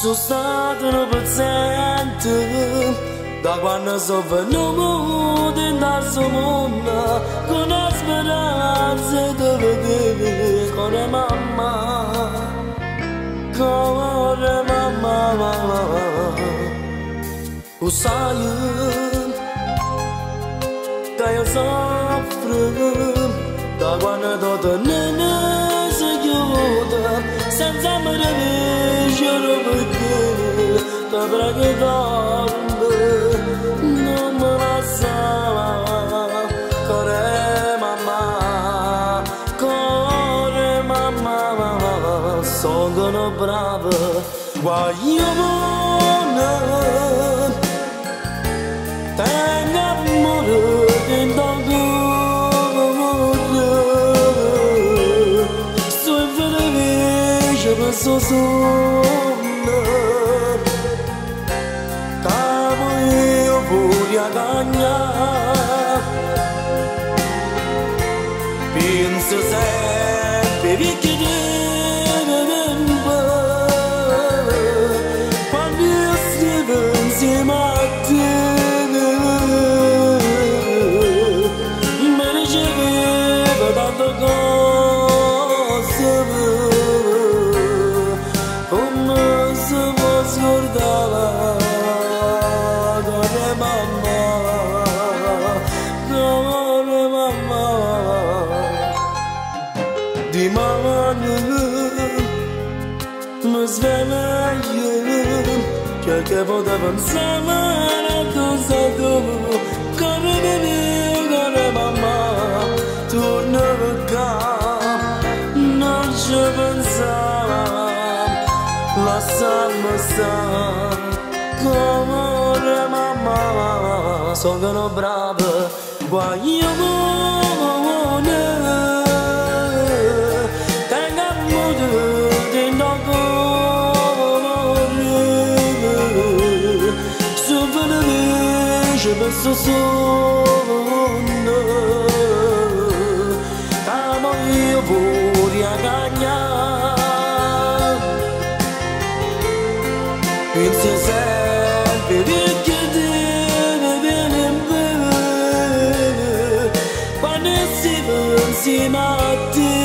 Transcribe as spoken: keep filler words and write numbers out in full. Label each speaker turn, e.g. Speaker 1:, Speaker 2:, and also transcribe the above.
Speaker 1: Sono stato un pezzente, da quando sono venuto in questo mondo, con la speranza di vedere con mamma, con mamma. O sai che io soffro, da quando tutto non si chiude, senza me ne vincere perché ti prego dormi, non me la sa, corre mamma, corre mamma, sono brava, guaglione, tengo amore dentro so sono cavo io voglio cagnare penso sempre che deve tempo quando io stivo insieme a te mi riceveva tanto cose scordava corre mamma, corre mamma, di mamma mi sveglio, che potevo pensare a cosa tu, corre bene, corre mamma, torna qua, non ci pensavo. Lasciamo stare, come mamma, sono brava, guaglione, tengo amore dentro cuore, se felice penso sono, come io voglio cagnare. Penso sempre che deve bene bene quando si va insieme a te.